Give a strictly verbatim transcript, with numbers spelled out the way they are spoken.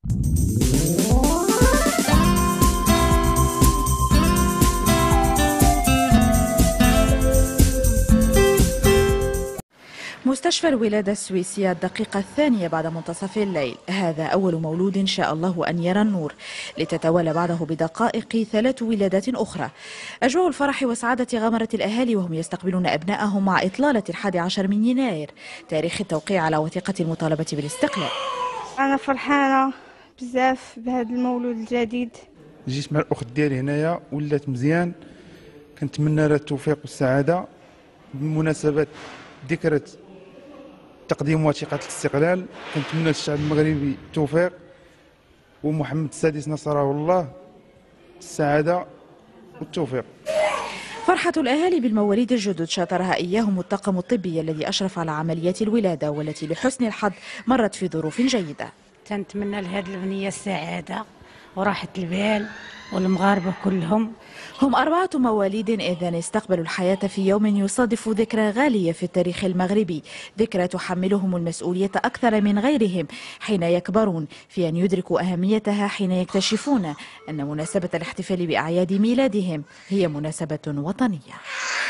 مستشفى الولادة السويسية الدقيقة الثانية بعد منتصف الليل، هذا أول مولود شاء الله أن يرى النور، لتتوالى بعده بدقائق ثلاث ولادات أخرى. أجواء الفرح والسعادة غمرت الأهالي وهم يستقبلون أبنائهم مع إطلالة الحادي عشر من يناير، تاريخ التوقيع على وثيقة المطالبة بالاستقلال. أنا فرحانة بزاف بهذا المولود الجديد. جيت مع الأخت ديالي هنايا ولات مزيان، كنتمنى لها التوفيق والسعادة بمناسبة ذكرى تقديم وثيقة الاستقلال. كنتمنى للشعب المغربي التوفيق ومحمد السادس نصره الله السعادة والتوفيق. فرحة الأهالي بالمواليد الجدد شاطرها إياهم الطاقم الطبي الذي أشرف على عمليات الولادة، والتي لحسن الحظ مرت في ظروف جيدة. تنتمنى لهذه البنية السعادة وراحة البال والمغاربة كلهم. هم أربعة مواليد إذن استقبلوا الحياة في يوم يصادف ذكرى غالية في التاريخ المغربي، ذكرى تحملهم المسؤولية أكثر من غيرهم حين يكبرون، في أن يدركوا أهميتها حين يكتشفون أن مناسبة الاحتفال بأعياد ميلادهم هي مناسبة وطنية.